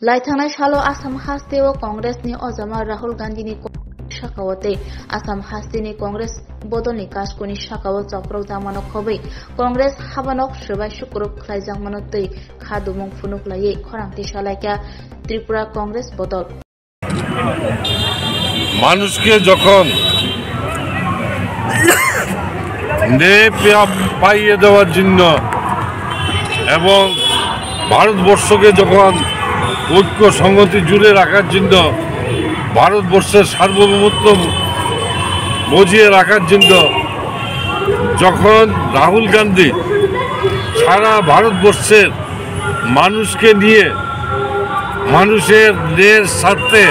लाइथांनाय सालो आसाम हास्टेआव कांग्रेसनि अजामा राहुल गांधीनि शाखावते आसाम हास्टेनि कांग्रेस बदलनि काशकुनि शाखाव चक्राव जामानो खबै कांग्रेस हाबानक सबाय शुक्रब खलायजांमानो तै खादुमुं फुनुकलायै खरांथि सालायका त्रिपुरा कांग्रेस बदल মানুষকে যখন পাইয়ে দেওয়ার জন্য এবং ভারতবর্ষকে যখন ঐক্য সংহতি জুড়ে রাখার জন্য ভারতবর্ষের সার্বভৌমত্ব বজিয়ে রাখার জন্য যখন রাহুল গান্ধী সারা ভারতবর্ষের মানুষকে নিয়ে মানুষের ন্যায়ের স্বার্থে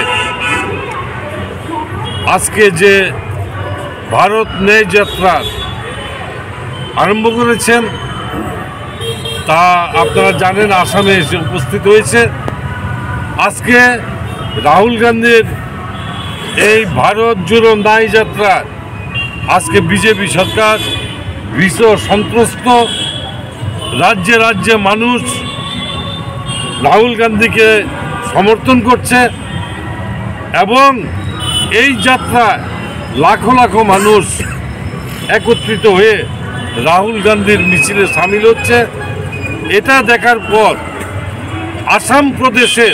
আজকে যে ভারত ন্যায় যাত্রা আরম্ভ করেছেন তা আপনারা জানেন। আসামে এসে উপস্থিত হয়েছে। আজকে রাহুল গান্ধীর এই ভারত জুড়ো ন্যায় যাত্রা আজকে বিজেপি সরকার ভীষণ সন্ত্রস্ত। রাজ্যে রাজ্যে মানুষ রাহুল গান্ধীকে সমর্থন করছে এবং এই যাত্রায় লাখো লাখো মানুষ একত্রিত হয়ে রাহুল গান্ধীর মিছিলে সামিল হচ্ছে। এটা দেখার পর আসাম প্রদেশের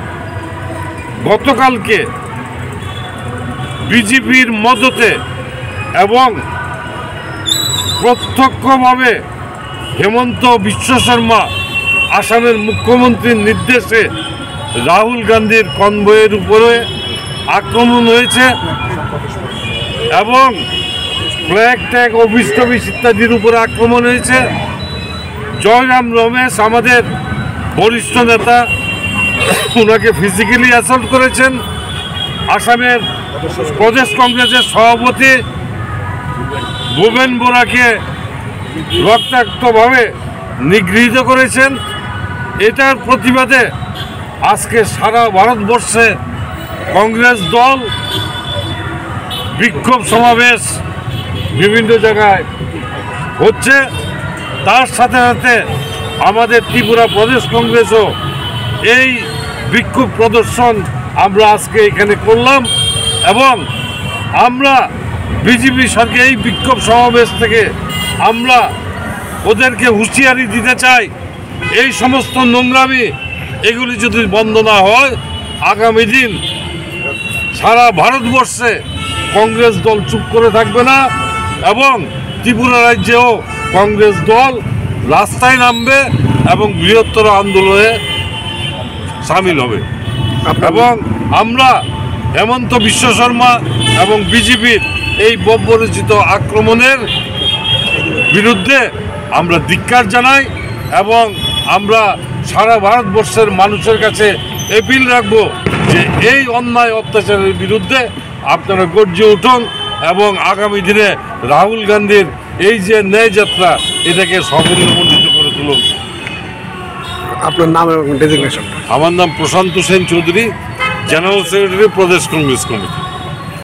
গতকালকে বিজেপির মদতে এবং প্রত্যক্ষভাবে হেমন্ত বিশ্ব শর্মা আসামের মুখ্যমন্ত্রীর নির্দেশে রাহুল গান্ধীর কনভয়ের উপরে আক্রমণ হয়েছে এবং ফ্ল্যাগ ট্যাগ অফিস টফিস ইত্যাদির উপরে আক্রমণ হয়েছে। জয়রাম রমেশ আমাদের বরিষ্ঠ নেতা, ওনাকে ফিজিক্যালি অ্যাসল্ট করেছেন। আসামের প্রদেশ কংগ্রেসের সভাপতি ভূপেন বোরাকে রক্তাক্তভাবে নিগৃহীত করেছেন। এটার প্রতিবাদে আজকে সারা ভারতবর্ষে কংগ্রেস দল বিক্ষোভ সমাবেশ বিভিন্ন জায়গায় হচ্ছে। তার সাথে সাথে আমাদের ত্রিপুরা প্রদেশ কংগ্রেসও এই বিক্ষোভ প্রদর্শন আমরা আজকে এখানে করলাম এবং আমরা বিজেপি সরকার এই বিক্ষোভ সমাবেশ থেকে আমরা ওদেরকে হুঁশিয়ারি দিতে চাই, এই সমস্ত নোংরামি এগুলি যদি বন্ধ না হয় আগামী দিন সারা ভারতবর্ষে কংগ্রেস দল চুপ করে থাকবে না এবং ত্রিপুরা রাজ্যেও কংগ্রেস দল রাস্তায় নামবে এবং বৃহত্তর আন্দোলনে সামিল হবে। এবং আমরা হেমন্ত বিশ্ব শর্মা এবং বিজেপির এই বর্বরচিত আক্রমণের বিরুদ্ধে আমরা ধিক্কার জানাই এবং আমরা সারা ভারতবর্ষের মানুষের কাছে এপিল রাখব যে এই অন্যায় অত্যাচারের বিরুদ্ধে আপনারা গর্জে উঠুন এবং আগামী দিনে রাহুল গান্ধীর এই যে ন্যায় যাত্রা এটাকে সাফল্যমণ্ডিত করে তুলুন। আপনার নাম এবং ডেজিগনেশন? আমার নাম Prashanta Sen Chowdhury, general secretary Pradesh Congress committee.